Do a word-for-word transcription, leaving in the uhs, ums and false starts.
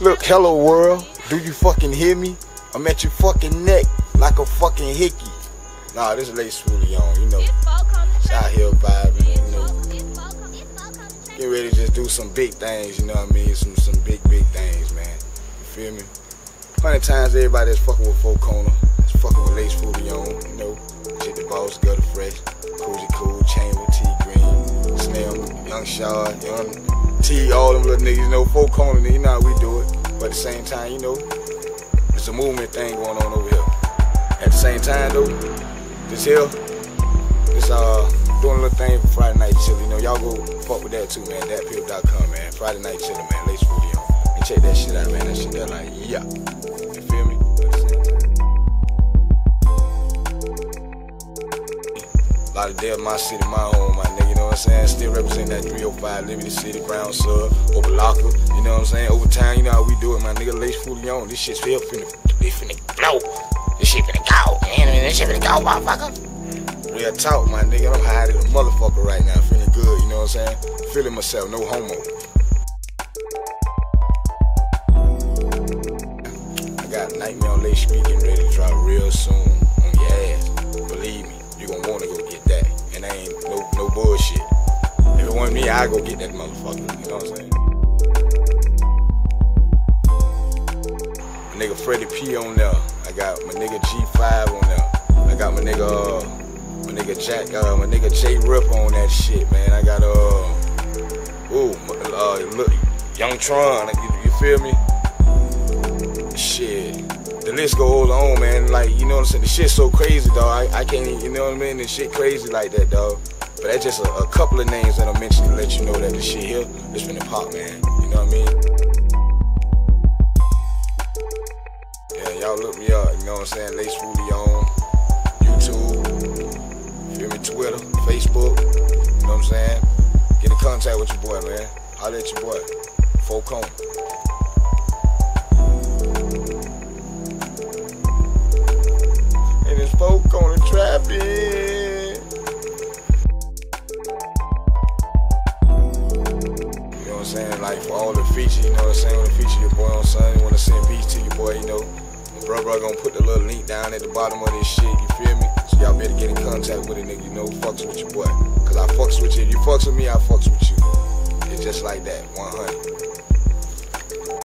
Look, hello world, do you fucking hear me? I'm at your fucking neck like a fucking hickey. Nah, this is Lace Foulion, you know. It's out here vibing, you know. Get ready to just do some big things, you know what I mean? Some some big, big things, man. You feel me? Plenty of times everybody that's fucking with Four Corner, that's fucking with Lace Foulion, you know. Shit the Boss, Gutter Fresh, Cozy Cool, Chamber, T Green, Slim, Young Shaw, Young T, all them little niggas, you know, Four Corner, you know how we do it. But at the same time, you know, it's a movement thing going on over here. At the same time though, this here, this uh doing a little thing for Friday Night Chili. You know, y'all go fuck with that too, man. dat pip dot com, man. Friday Night Chili, man. Lace Foulion. And check that shit out, man. That shit there like, yeah. You feel me? A lot of dead my city, my home, my nigga, you know what I'm saying? Still represent that three oh five Liberty City, Brown Sub, over Locker, you know what I'm saying? Over time, you know how we do it, my nigga. Lace Foulion. This shit's here finna, it finna blow. This shit finna go, man. This shit finna go, motherfucker. Real talk, my nigga. I'm high as a motherfucker right now. Feeling good, you know what I'm saying? Feeling myself, no homo. I got Nightmare on Lake Street getting ready to drop real soon on your ass. Believe me, you gon' wanna go get that. And I ain't no, no bullshit. If it wasn't me, I go get that motherfucker. You know what I'm saying? My nigga Freddie P on there. I got my nigga G five on there. I got my nigga, uh, my nigga Jack, uh, my nigga J Rip on that shit, man. I got, uh, ooh, uh, look, Young Tron, you, you feel me? Shit, the list goes on, man. Like, you know what I'm saying? The shit's so crazy, dog. I, I can't, you know what I mean? The shit crazy like that, dog. But that's just a, a couple of names that I mentioned to let you know that the shit here is finna pop, man. You know what I mean? Y'all look me up, you know what I'm saying? Lace Foulion, YouTube, feel me, Twitter, Facebook, you know what I'm saying? Get in contact with your boy, man. Holla at your boy, Four Corner. And it's Four Corner trapping. You know what I'm saying? Like for all the features, you know what I'm saying? When the feature your boy on Sunday, you want to send peace to your boy, you know. Bro, bro, gonna put the little link down at the bottom of this shit, you feel me? So y'all better get in contact with a nigga, you know, fucks with your boy. Cause I fucks with you. If you fucks with me, I fucks with you. It's just like that, one hundred.